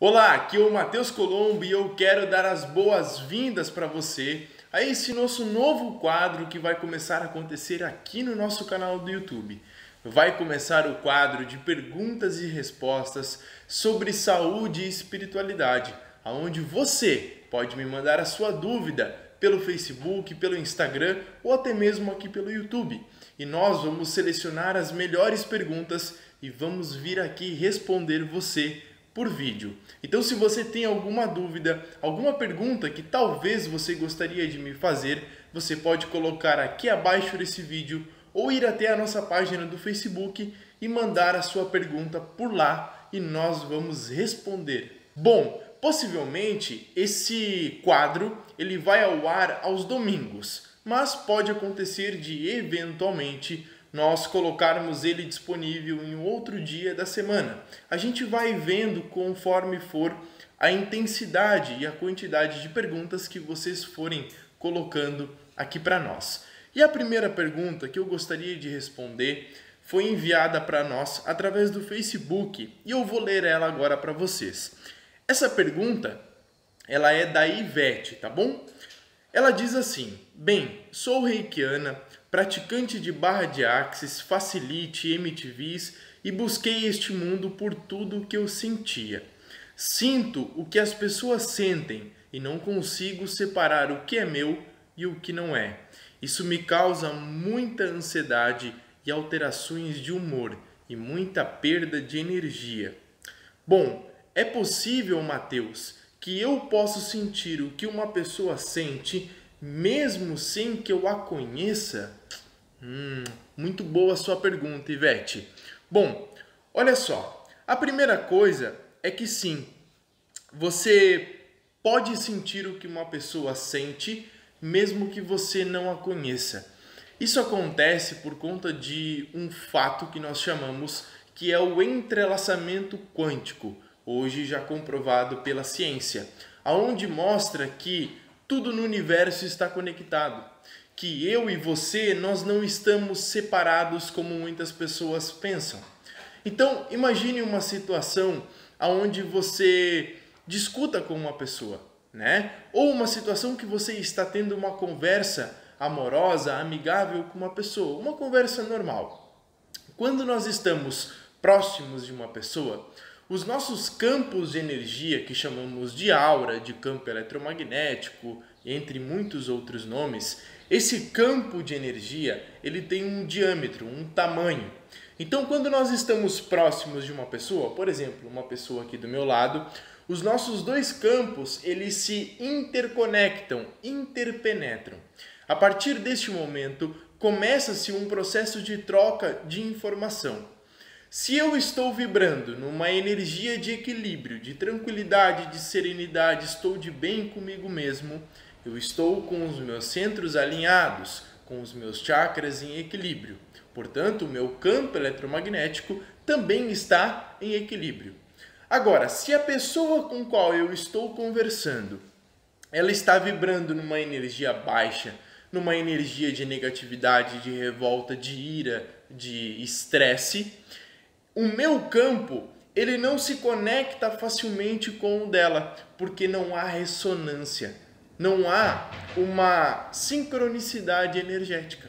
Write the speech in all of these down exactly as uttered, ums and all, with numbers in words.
Olá, aqui é o Matheus Colombo e eu quero dar as boas-vindas para você a esse nosso novo quadro que vai começar a acontecer aqui no nosso canal do YouTube. Vai começar o quadro de perguntas e respostas sobre saúde e espiritualidade, onde você pode me mandar a sua dúvida pelo Facebook, pelo Instagram ou até mesmo aqui pelo YouTube. E nós vamos selecionar as melhores perguntas e vamos vir aqui responder você por vídeo. Então, se você tem alguma dúvida, alguma pergunta que talvez você gostaria de me fazer, você pode colocar aqui abaixo desse vídeo ou ir até a nossa página do Facebook e mandar a sua pergunta por lá e nós vamos responder. Bom, possivelmente esse quadro ele vai ao ar aos domingos, mas pode acontecer de eventualmente nós colocarmos ele disponível em outro dia da semana. A gente vai vendo conforme for a intensidade e a quantidade de perguntas que vocês forem colocando aqui para nós. E a primeira pergunta que eu gostaria de responder foi enviada para nós através do Facebook e eu vou ler ela agora para vocês. Essa pergunta, ela é da Ivete, tá bom? Ela diz assim: bem, sou reikiana, praticante de barra de axis, facilite, M T Vs e busquei este mundo por tudo o que eu sentia. Sinto o que as pessoas sentem e não consigo separar o que é meu e o que não é. Isso me causa muita ansiedade e alterações de humor e muita perda de energia. Bom, é possível, Matheus, que eu possa sentir o que uma pessoa sente mesmo sem que eu a conheça? Hum, muito boa a sua pergunta, Ivete. Bom, olha só, a primeira coisa é que sim, você pode sentir o que uma pessoa sente mesmo que você não a conheça. Isso acontece por conta de um fato que nós chamamos que é o entrelaçamento quântico, hoje já comprovado pela ciência, aonde mostra que tudo no universo está conectado, que eu e você, nós não estamos separados como muitas pessoas pensam. Então, imagine uma situação onde você discuta com uma pessoa, né? Ou uma situação que você está tendo uma conversa amorosa, amigável com uma pessoa, uma conversa normal. Quando nós estamos próximos de uma pessoa, os nossos campos de energia, que chamamos de aura, de campo eletromagnético, entre muitos outros nomes, esse campo de energia ele tem um diâmetro, um tamanho. Então, quando nós estamos próximos de uma pessoa, por exemplo, uma pessoa aqui do meu lado, os nossos dois campos eles se interconectam, interpenetram. A partir deste momento, começa-se um processo de troca de informação. Se eu estou vibrando numa energia de equilíbrio, de tranquilidade, de serenidade, estou de bem comigo mesmo, eu estou com os meus centros alinhados, com os meus chakras em equilíbrio. Portanto, o meu campo eletromagnético também está em equilíbrio. Agora, se a pessoa com qual eu estou conversando, ela está vibrando numa energia baixa, numa energia de negatividade, de revolta, de ira, de estresse, o meu campo, ele não se conecta facilmente com o dela, porque não há ressonância, não há uma sincronicidade energética.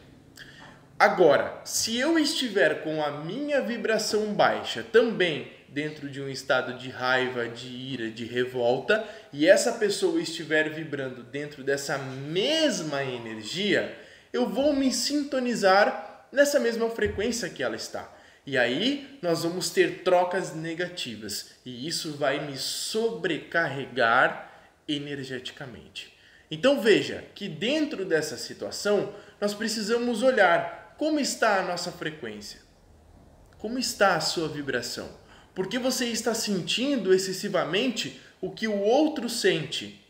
Agora, se eu estiver com a minha vibração baixa também dentro de um estado de raiva, de ira, de revolta, e essa pessoa estiver vibrando dentro dessa mesma energia, eu vou me sintonizar nessa mesma frequência que ela está. E aí nós vamos ter trocas negativas e isso vai me sobrecarregar energeticamente. Então veja que dentro dessa situação nós precisamos olhar como está a nossa frequência, como está a sua vibração, porque você está sentindo excessivamente o que o outro sente.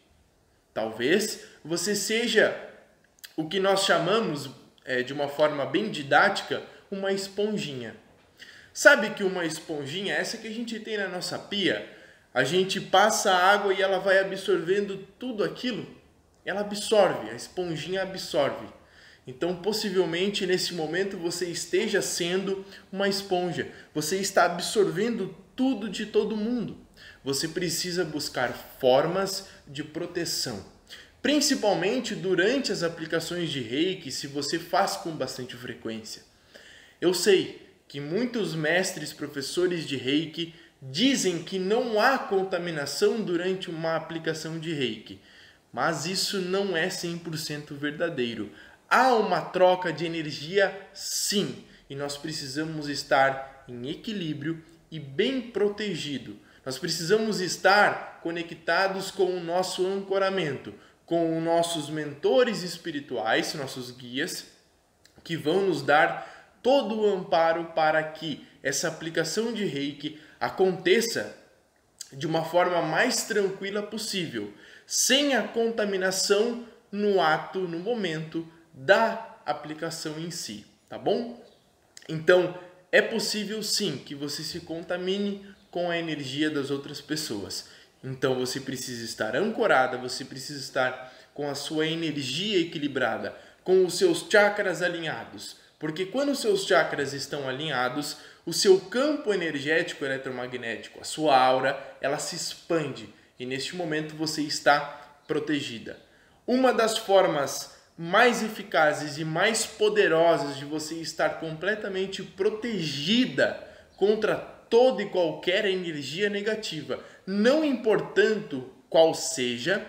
Talvez você seja o que nós chamamos, é, de uma forma bem didática, uma esponjinha. Sabe que uma esponjinha, essa que a gente tem na nossa pia, a gente passa a água e ela vai absorvendo tudo aquilo? Ela absorve, a esponjinha absorve. Então, possivelmente, nesse momento, você esteja sendo uma esponja. Você está absorvendo tudo de todo mundo. você precisa buscar formas de proteção. Principalmente durante as aplicações de reiki, se você faz com bastante frequência. Eu sei que muitos mestres, professores de reiki dizem que não há contaminação durante uma aplicação de reiki, mas isso não é cem por cento verdadeiro. Há uma troca de energia, sim, e nós precisamos estar em equilíbrio e bem protegido. Nós precisamos estar conectados com o nosso ancoramento, com os nossos mentores espirituais, nossos guias, que vão nos dar todo o amparo para que essa aplicação de reiki aconteça de uma forma mais tranquila possível, sem a contaminação no ato, no momento da aplicação em si, tá bom? Então, é possível sim que você se contamine com a energia das outras pessoas. Então, você precisa estar ancorada, você precisa estar com a sua energia equilibrada, com os seus chakras alinhados. Porque quando os seus chakras estão alinhados, o seu campo energético eletromagnético, a sua aura, ela se expande. E neste momento você está protegida. Uma das formas mais eficazes e mais poderosas de você estar completamente protegida contra toda e qualquer energia negativa, não importando qual seja,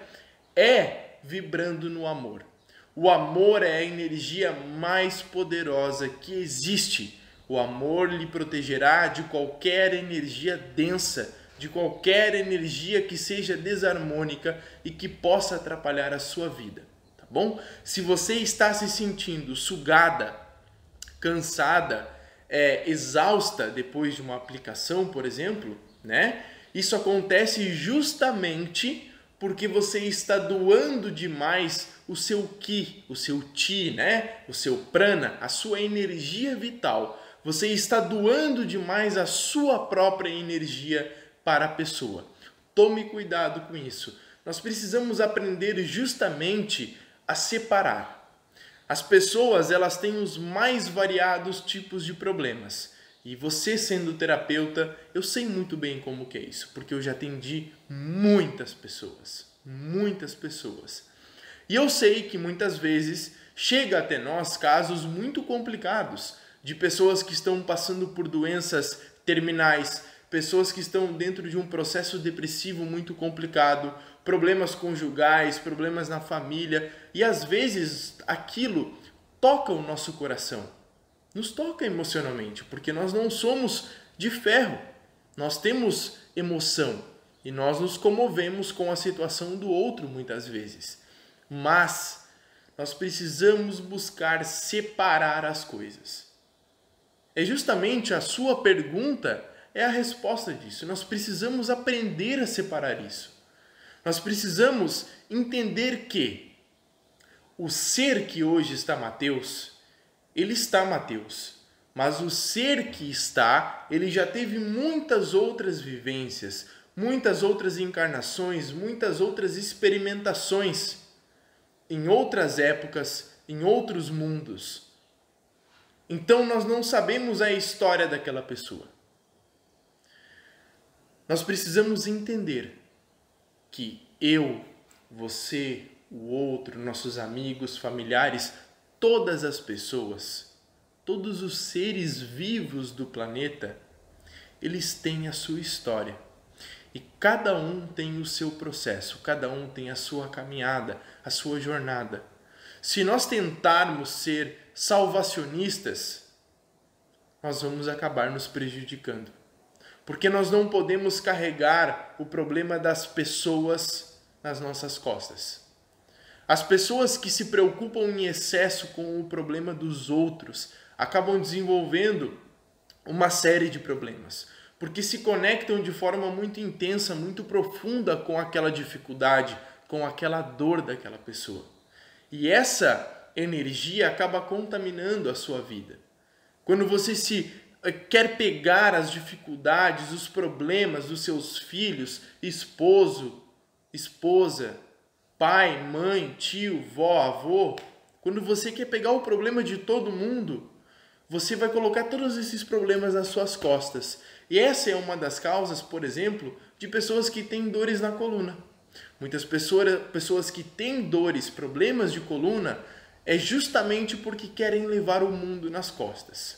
é vibrando no amor. O amor é a energia mais poderosa que existe. O amor lhe protegerá de qualquer energia densa, de qualquer energia que seja desarmônica e que possa atrapalhar a sua vida, tá bom? Se você está se sentindo sugada, cansada, é, exausta depois de uma aplicação, por exemplo, né? Isso acontece justamente porque você está doando demais o seu ki, o seu chi, né? O seu prana, a sua energia vital. Você está doando demais a sua própria energia para a pessoa. Tome cuidado com isso. Nós precisamos aprender justamente a separar. As pessoas, elas têm os mais variados tipos de problemas. E você, sendo terapeuta, eu sei muito bem como que é isso, porque eu já atendi muitas pessoas, muitas pessoas. E eu sei que muitas vezes chega até nós casos muito complicados de pessoas que estão passando por doenças terminais, pessoas que estão dentro de um processo depressivo muito complicado, problemas conjugais, problemas na família, e às vezes aquilo toca o nosso coração. Nos toca emocionalmente, porque nós não somos de ferro. Nós temos emoção e nós nos comovemos com a situação do outro muitas vezes. Mas nós precisamos buscar separar as coisas. É justamente a sua pergunta é a resposta disso. Nós precisamos aprender a separar isso. Nós precisamos entender que o ser que hoje está Mateus, ele está Mateus, mas o ser que está, ele já teve muitas outras vivências, muitas outras encarnações, muitas outras experimentações em outras épocas, em outros mundos. Então nós não sabemos a história daquela pessoa. Nós precisamos entender que eu, você, o outro, nossos amigos, familiares, todas as pessoas, todos os seres vivos do planeta, eles têm a sua história. E cada um tem o seu processo, cada um tem a sua caminhada, a sua jornada. Se nós tentarmos ser salvacionistas, nós vamos acabar nos prejudicando. Porque nós não podemos carregar o problema das pessoas nas nossas costas. As pessoas que se preocupam em excesso com o problema dos outros acabam desenvolvendo uma série de problemas, porque se conectam de forma muito intensa, muito profunda com aquela dificuldade, com aquela dor daquela pessoa. E essa energia acaba contaminando a sua vida. Quando você se quer pegar as dificuldades, os problemas dos seus filhos, esposo, esposa, pai, mãe, tio, vó, avô, quando você quer pegar o problema de todo mundo, você vai colocar todos esses problemas nas suas costas. E essa é uma das causas, por exemplo, de pessoas que têm dores na coluna. Muitas pessoas, pessoas que têm dores, problemas de coluna, é justamente porque querem levar o mundo nas costas.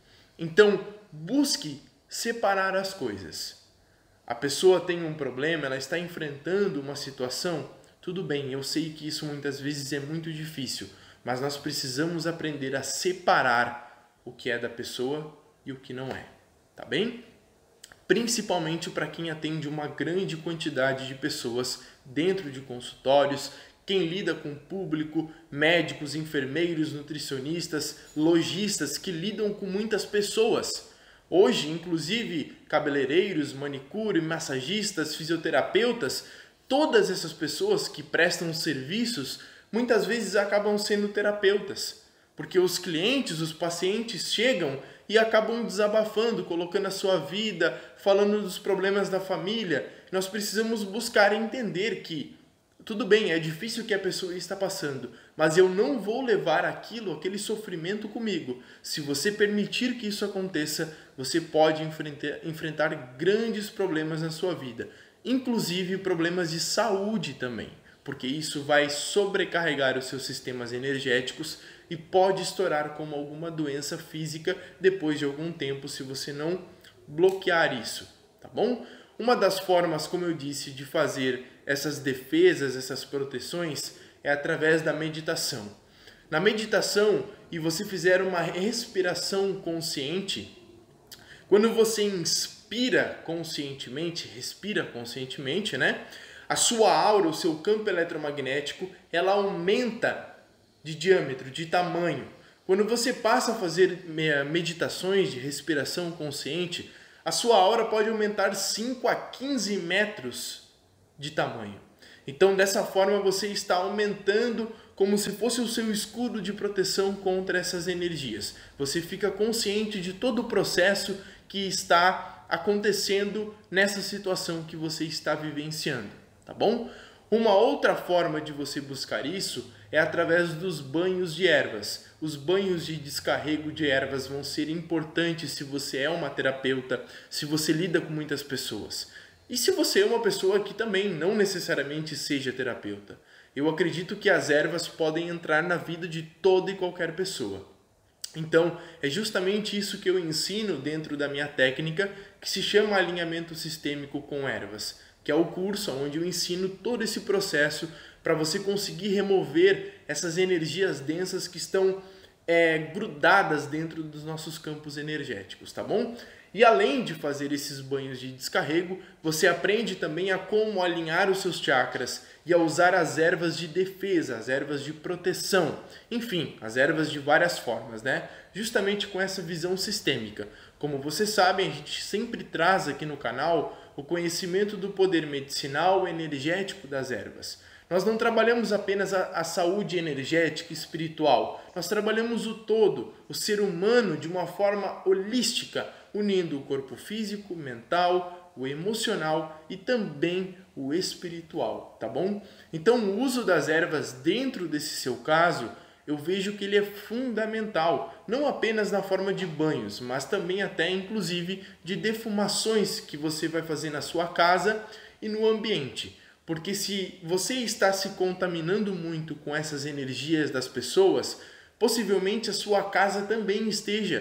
Então, busque separar as coisas. A pessoa tem um problema, ela está enfrentando uma situação, tudo bem, eu sei que isso muitas vezes é muito difícil, mas nós precisamos aprender a separar o que é da pessoa e o que não é, tá bem? Principalmente para quem atende uma grande quantidade de pessoas dentro de consultórios, quem lida com o público, médicos, enfermeiros, nutricionistas, lojistas que lidam com muitas pessoas. Hoje, inclusive, cabeleireiros, manicure, massagistas, fisioterapeutas, todas essas pessoas que prestam serviços, muitas vezes acabam sendo terapeutas, porque os clientes, os pacientes chegam e acabam desabafando, colocando a sua vida, falando dos problemas da família. Nós precisamos buscar entender que tudo bem, é difícil o que a pessoa está passando, mas eu não vou levar aquilo, aquele sofrimento comigo. Se você permitir que isso aconteça, você pode enfrentar, enfrentar grandes problemas na sua vida, inclusive problemas de saúde também, porque isso vai sobrecarregar os seus sistemas energéticos e pode estourar como alguma doença física depois de algum tempo se você não bloquear isso, tá bom? Uma das formas, como eu disse, de fazer essas defesas, essas proteções, é através da meditação. Na meditação, e você fizer uma respiração consciente, quando você inspira conscientemente, respira conscientemente, né? A sua aura, o seu campo eletromagnético, ela aumenta de diâmetro, de tamanho. Quando você passa a fazer meditações de respiração consciente, a sua aura pode aumentar cinco a quinze metros de tamanho. Então, dessa forma, você está aumentando como se fosse o seu escudo de proteção contra essas energias. Você fica consciente de todo o processo que está acontecendo nessa situação que você está vivenciando, tá bom? Uma outra forma de você buscar isso é através dos banhos de ervas. Os banhos de descarrego de ervas vão ser importantes se você é uma terapeuta, se você lida com muitas pessoas. E se você é uma pessoa que também não necessariamente seja terapeuta. Eu acredito que as ervas podem entrar na vida de toda e qualquer pessoa. Então, é justamente isso que eu ensino dentro da minha técnica, que se chama alinhamento sistêmico com ervas, que é o curso onde eu ensino todo esse processo para você conseguir remover essas energias densas que estão é, grudadas dentro dos nossos campos energéticos, tá bom? E além de fazer esses banhos de descarrego, você aprende também a como alinhar os seus chakras e a usar as ervas de defesa, as ervas de proteção, enfim, as ervas de várias formas, né? Justamente com essa visão sistêmica. Como vocês sabem, a gente sempre traz aqui no canal o conhecimento do poder medicinal e energético das ervas. Nós não trabalhamos apenas a, a saúde energética e espiritual, nós trabalhamos o todo, o ser humano de uma forma holística, unindo o corpo físico, mental, o emocional e também o espiritual, tá bom? Então o uso das ervas dentro desse seu caso, eu vejo que ele é fundamental, não apenas na forma de banhos, mas também até inclusive de defumações que você vai fazer na sua casa e no ambiente. Porque se você está se contaminando muito com essas energias das pessoas, possivelmente a sua casa também esteja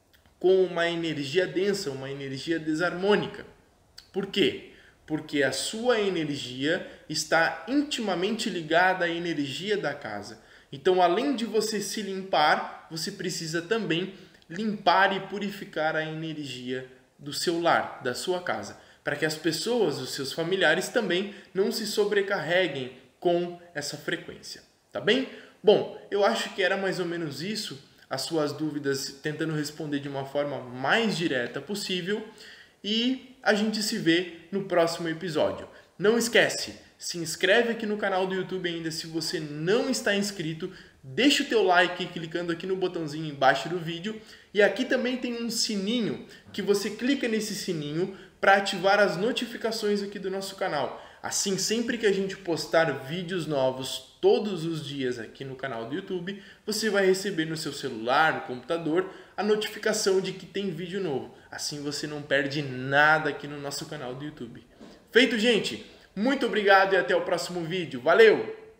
com uma energia densa, uma energia desarmônica. Por quê? Porque a sua energia está intimamente ligada à energia da casa. Então, além de você se limpar, você precisa também limpar e purificar a energia do seu lar, da sua casa, para que as pessoas, os seus familiares também não se sobrecarreguem com essa frequência, tá bem? Bom, eu acho que era mais ou menos isso, as suas dúvidas, tentando responder de uma forma mais direta possível, e a gente se vê no próximo episódio. Não esquece, se inscreve aqui no canal do YouTube ainda se você não está inscrito, deixa o teu like clicando aqui no botãozinho embaixo do vídeo, e aqui também tem um sininho que você clica nesse sininho para ativar as notificações aqui do nosso canal. Assim, sempre que a gente postar vídeos novos todos os dias aqui no canal do YouTube, você vai receber no seu celular, no computador, a notificação de que tem vídeo novo. Assim você não perde nada aqui no nosso canal do YouTube. Feito, gente? Muito obrigado e até o próximo vídeo. Valeu!